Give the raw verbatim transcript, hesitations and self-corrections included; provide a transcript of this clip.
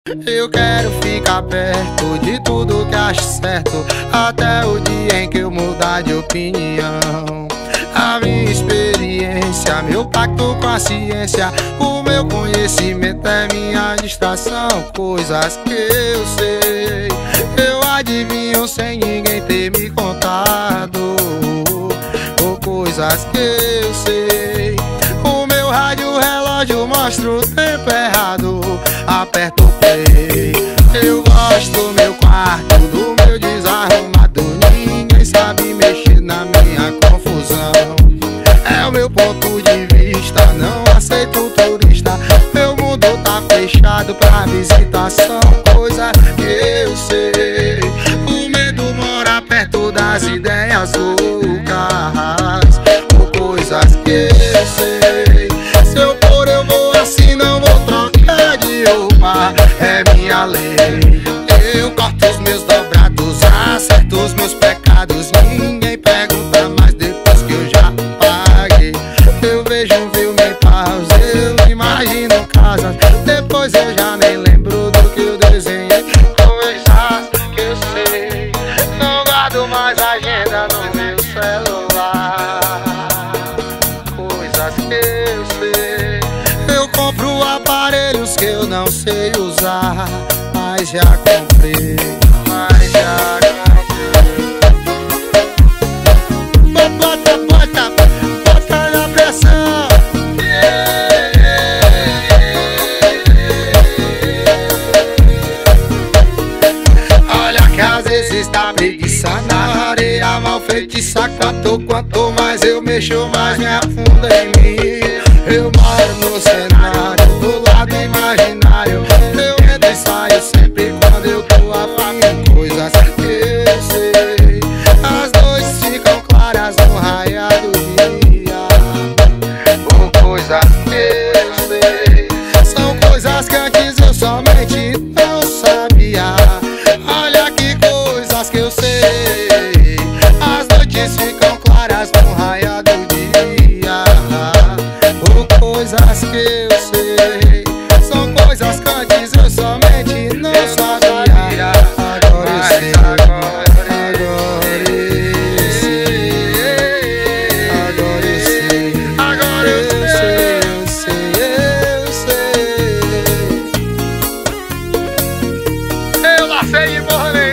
Eu quero ficar perto de tudo que acho certo, até o dia em que eu mudar de opinião. A minha experiência, meu pacto com a ciência, o meu conhecimento é minha distração. Coisas que eu sei, eu adivinho sem ninguém ter me contado. Ou coisas que eu sei, o meu rádio relógio mostra o tempo errado. Aperto o play, eu gosto do meu quarto, do meu desarrumado. Ninguém sabe mexer na minha confusão. É o meu ponto de vista, não aceito turista. Meu mundo tá fechado pra visitação. Coisa que eu sei, o medo mora perto das ideias loucas. Ou coisas que eu sei, se eu for eu vou assim, não vou trocar de roupa. É minha lei, eu corto os meus dobrados, acerto os meus pecados. Ninguém pergunta mais depois que eu já paguei. Eu vejo um filme em pausa, eu imagino casas, depois eu já nem lembro do que eu desenhei. Coisas que eu sei, não guardo mais agenda no meu celular. Coisas que eu sei, eu compro aparelhos que eu não sei usar, mas já comprei, mas já comprei. Bota, bota, bota na pressão. Yeah, yeah, yeah. Olha que às vezes dá preguiça na areia mal feitiça. Quanto, quanto mais eu mexo, mais me afunda em mim. Eu moro no cenário, do lado imaginário. Eu entro e saio sempre quando eu tô afim. Coisas que eu sei, as noites ficam claras no raiar do dia. Ou coisas que eu sei, são coisas que antes eu somente não sabia. Olha que coisas que eu sei, as noites ficam claras no raiar do dia. Ou coisas que eu sei, são coisas que antes eu somente não sabia. Agora eu sei, agora eu sei, agora eu sei, agora eu sei, eu sei, eu sei. Eu lá sei de morrer.